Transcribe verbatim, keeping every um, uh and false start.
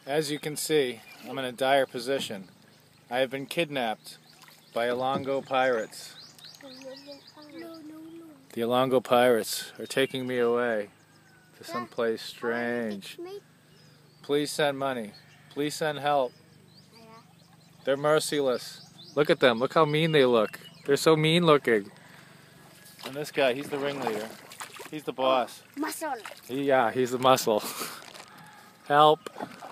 As you can see, I'm in a dire position. I have been kidnapped by Illongo pirates. The Illongo pirates are taking me away to someplace strange. Please send money. Please send help. They're merciless. Look at them. Look how mean they look. They're so mean looking. And this guy, he's the ringleader. He's the boss. Muscle. He, yeah, he's the muscle. Help.